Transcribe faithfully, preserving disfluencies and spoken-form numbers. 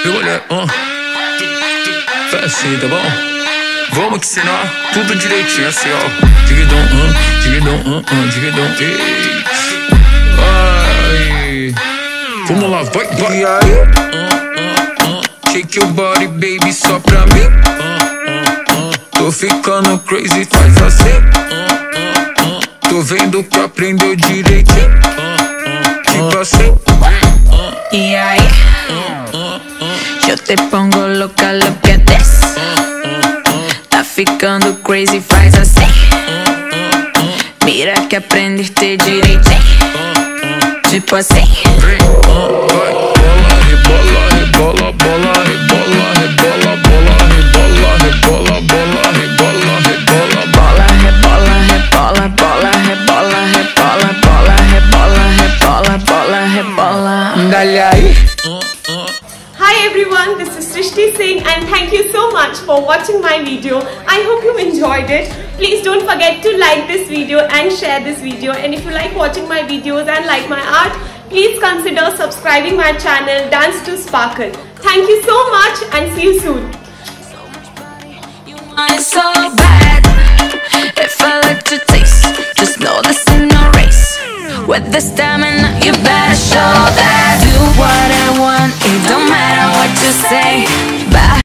Eu olhei, uh. Faz assim, tá bom? Vamos ensinar tudo direitinho, assim, ó. Digidão, uh, digidão, uh, uh, digidão, ei. Ai. Vamos lá, vai, vai. E aí? Uh, uh, uh. Shake your body, baby, só pra mim. Uh, uh, uh. Tô ficando crazy, faz assim. Uh, uh, uh. Tô vendo que aprendeu direitinho. Uh, uh, tipo assim. Y ahí, yo te pongo loca, lo que des. Tá ficando crazy, faz assim. Mira que aprendiste direitinho. Tipo assim. Rebola, rebola, bola, rebola, rebola, bola, rebola, rebola, bola, rebola, rebola, bola, rebola, rebola, bola, rebola, rebola, bola, rebola, rebola, bola, rebola. Dale aí. Hi everyone, this is Srishti Singh and thank you so much for watching my video. I hope you enjoyed it. Please don't forget to like this video and share this video, and if you like watching my videos and like my art, please consider subscribing my channel Dance to Sparkle. Thank you so much and see you soon. It's so bad. If I like to taste, just know this ain't no race. With the stamina, you better show that. Do what I want, it don't matter what you say. Bye.